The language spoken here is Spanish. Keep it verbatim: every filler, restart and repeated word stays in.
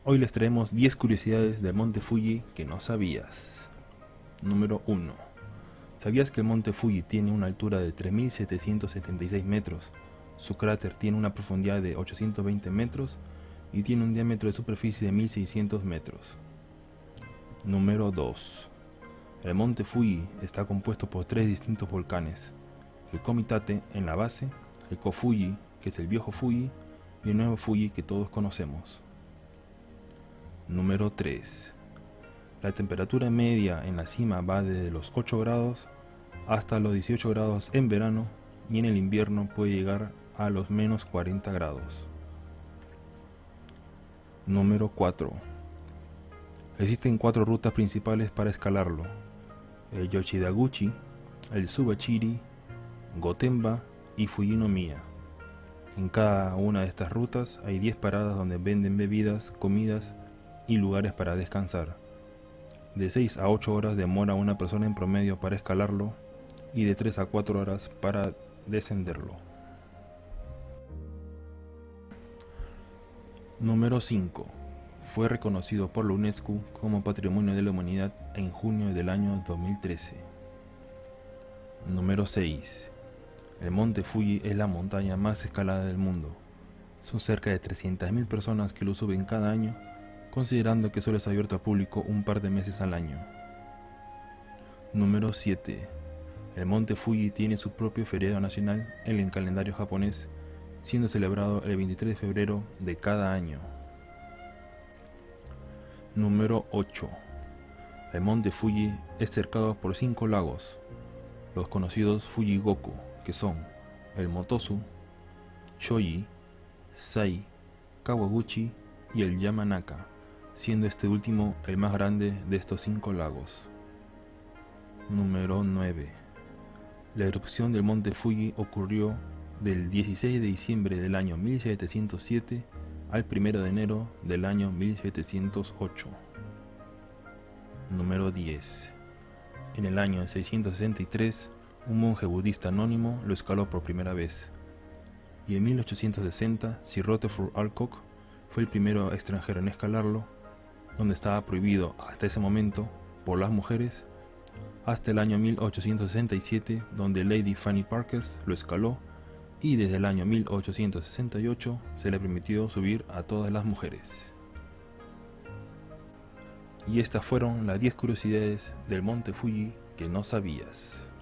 Hoy les traemos diez curiosidades del monte Fuji que no sabías. Número uno. ¿Sabías que el monte Fuji tiene una altura de tres mil setecientos setenta y seis metros? Su cráter tiene una profundidad de ochocientos veinte metros y tiene un diámetro de superficie de mil seiscientos metros. Número dos. El monte Fuji está compuesto por tres distintos volcanes: el Komitate en la base, el Kofuji, que es el viejo Fuji, y el nuevo Fuji que todos conocemos. Número tres. La temperatura media en la cima va desde los ocho grados hasta los dieciocho grados en verano, y en el invierno puede llegar a los menos cuarenta grados. Número cuatro. Existen cuatro rutas principales para escalarlo: el Yoshidaguchi, el Subachiri, Gotemba y Fujinomiya. En cada una de estas rutas hay diez paradas donde venden bebidas, comidas y lugares para descansar. De seis a ocho horas demora una persona en promedio para escalarlo y de tres a cuatro horas para descenderlo. Número cinco. Fue reconocido por la UNESCO como Patrimonio de la Humanidad en junio del año dos mil trece. Número seis. El monte Fuji es la montaña más escalada del mundo. Son cerca de trescientas mil personas que lo suben cada año, considerando que solo es abierto al público un par de meses al año. Número siete. El monte Fuji tiene su propio feriado nacional en el calendario japonés, siendo celebrado el veintitrés de febrero de cada año. Número ocho. El monte Fuji es cercado por cinco lagos, los conocidos Fujigoku, que son el Motosu, Shoji, Sai, Kawaguchi y el Yamanaka, siendo este último el más grande de estos cinco lagos. Número nueve. La erupción del monte Fuji ocurrió del dieciséis de diciembre del año mil setecientos siete al primero de enero del año mil setecientos ocho. Número diez. En el año seiscientos sesenta y tres, un monje budista anónimo lo escaló por primera vez, y en mil ochocientos sesenta Sirotefur Alcock fue el primero extranjero en escalarlo, donde estaba prohibido hasta ese momento por las mujeres, hasta el año mil ochocientos sesenta y siete, donde Lady Fanny Parkes lo escaló, y desde el año mil ochocientos sesenta y ocho se le permitió subir a todas las mujeres. Y estas fueron las diez curiosidades del monte Fuji que no sabías.